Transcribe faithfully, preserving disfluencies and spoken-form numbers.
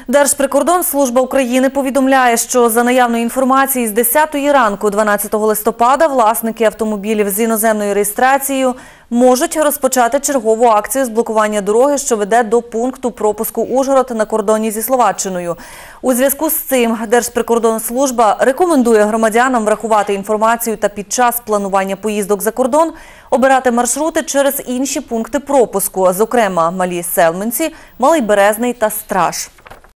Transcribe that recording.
Держприкордонслужба України повідомляє, що за наявною інформацією з десятої ранку дванадцятого листопада власники автомобілів з іноземною реєстрацією можуть розпочати чергову акцію з блокування дороги, що веде до пункту пропуску Ужгород на кордоні зі Словаччиною. У зв'язку з цим Держприкордонслужба рекомендує громадянам врахувати інформацію та під час планування поїздок за кордон обирати маршрути через інші пункти пропуску, зокрема Малі Селменці, Малий Березний та Страж.